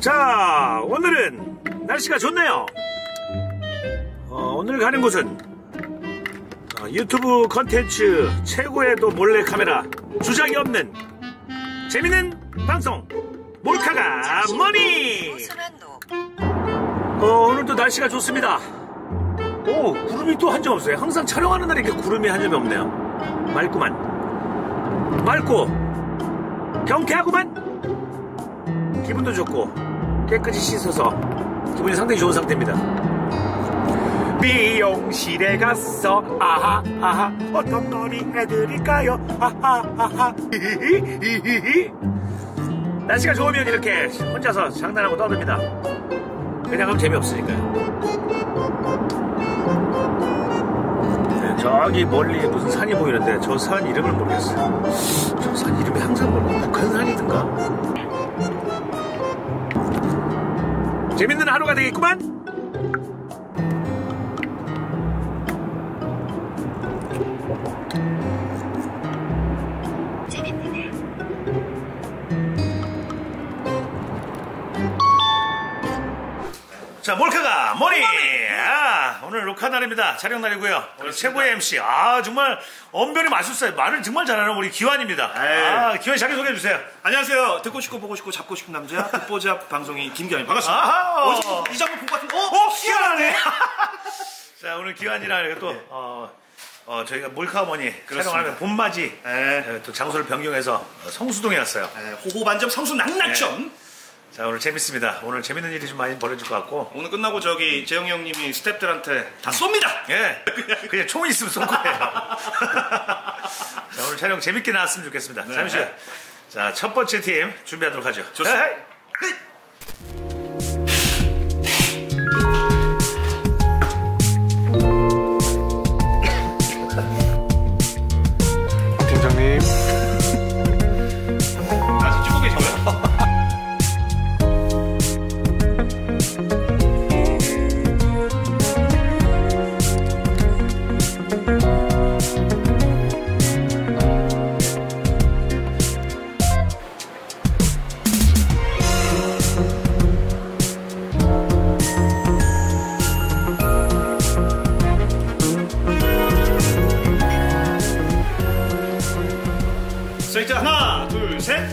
자, 오늘은 날씨가 좋네요. 오늘 가는 곳은 유튜브 컨텐츠 최고의 또 몰래카메라 주작이 없는 재밌는 방송 몰카가 머니. 오늘도 날씨가 좋습니다. 오, 구름이 또 한 점 없어요. 항상 촬영하는 날에 이렇게 구름이 한 점이 없네요. 맑구만. 맑고 경쾌하구만. 기분도 좋고 깨끗이 씻어서 기분이 상당히 좋은 상태입니다. 미용실에 갔어. 아하 아하 어떤 머리 해드릴까요? 아하 아하 히히히히히. 날씨가 좋으면 이렇게 혼자서 장난하고 떠듭니다. 그냥 하면 재미없으니까요. 네, 저기 멀리 무슨 산이 보이는데 저 산 이름을 모르겠어요. 저 산 이름이 항상 뭐 북한산이든가. 재밌는 하루가 되겠구만. 자, 몰카가 머니. 오늘 녹화 날입니다. 촬영 날이고요. 오늘 최고의 MC. 정말 언변이 마술사예요. 말을 정말 잘하는 우리 기환입니다. 기환 자기 소개해 주세요. 안녕하세요. 듣고 싶고 보고 싶고 잡고 싶은 남자 듣보잡 방송인 김기환입니다. 반갑습니다. 어디서 이 장면 본것 같은데? 희한하네. 자, 오늘 기환이랑 또 저희가 몰카 머니 촬영하면 봄맞이 또 장소를 변경해서 성수동에 왔어요. 호호반점 성수 낙낙점. 자, 오늘 재밌습니다. 오늘 재밌는 일이 좀 많이 벌어질 것 같고. 오늘 끝나고 저기 재영이 형님이 스태프들한테 다 쏩니다. 예, 그냥 총 있으면 쏠 거예요. 자, 오늘 촬영 재밌게 나왔으면 좋겠습니다. 네. 잠시만요. 자, 첫 번째 팀 준비하도록 하죠. 좋습니다. 팀장님. 아직 찍고 계시고요. 스트레이트 하나, 둘, 셋.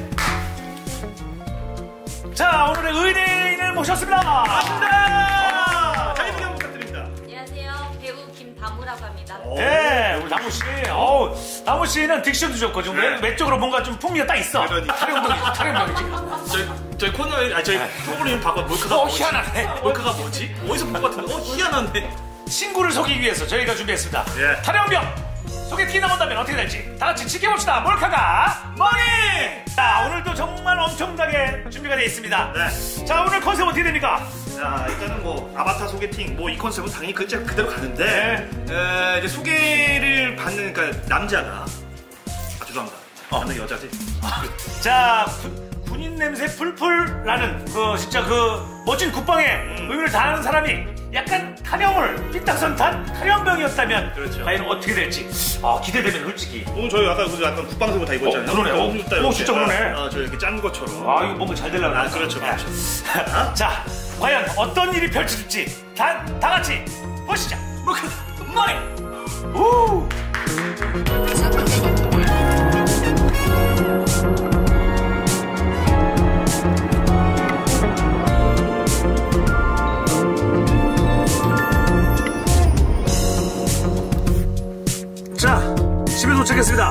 자, 오늘의 의뢰인을 모셨습니다. 반갑습니다. 자기소개 한번 부탁드립니다. 안녕하세요. 배우 김다무라고 합니다. 네, 우리 다무 씨. 다무 씨는 딕션도 좋고 좀 네. 외적으로 뭔가 좀 풍미가 딱 있어. 그러니. 타령병이지. 저희 코너에 저희 프로그램 바꿔 몰카가 뭐지? 희한하네. 몰카가 뭐지? 어디서 본 것 같은데? 희한하네. 친구를 속이기 위해서 저희가 준비했습니다. 예. 타령병. 소개팅이 나온다면 어떻게 될지 다 같이 지켜봅시다. 몰카가 머니. 자, 오늘도 정말 엄청나게 준비가 되어 있습니다. 네. 자, 오늘 컨셉 어떻게 됩니까? 자, 일단은 뭐 아바타 소개팅 뭐 이 컨셉은 당연히 그대로 가는데 이제 소개를 받는 그러니까 남자가 죄송합니다. 받는 여자지. 자, 군인 냄새 풀풀 나는 진짜 멋진 국방의 의미를 다하는 사람이 약간 타령을 삐딱선탄 타령병이었다면 그렇죠. 과연 어떻게 될지 기대되면 솔직히. 오늘 저희 아까 국방색으 다 입었잖아요. 그러네. 진짜 그러네. 저 이렇게 짠 것처럼. 이거 뭔가 잘 되려고. 그렇죠. 자, 과연 어떤 일이 펼쳐질지 다 같이 보시죠. 머니. 우. 자, 집에 도착했습니다.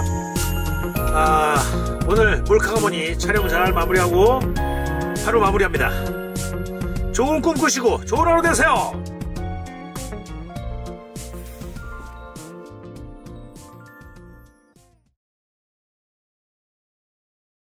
오늘 몰카가 뭐니 촬영 잘 마무리하고 하루 마무리합니다. 좋은 꿈 꾸시고 좋은 하루 되세요.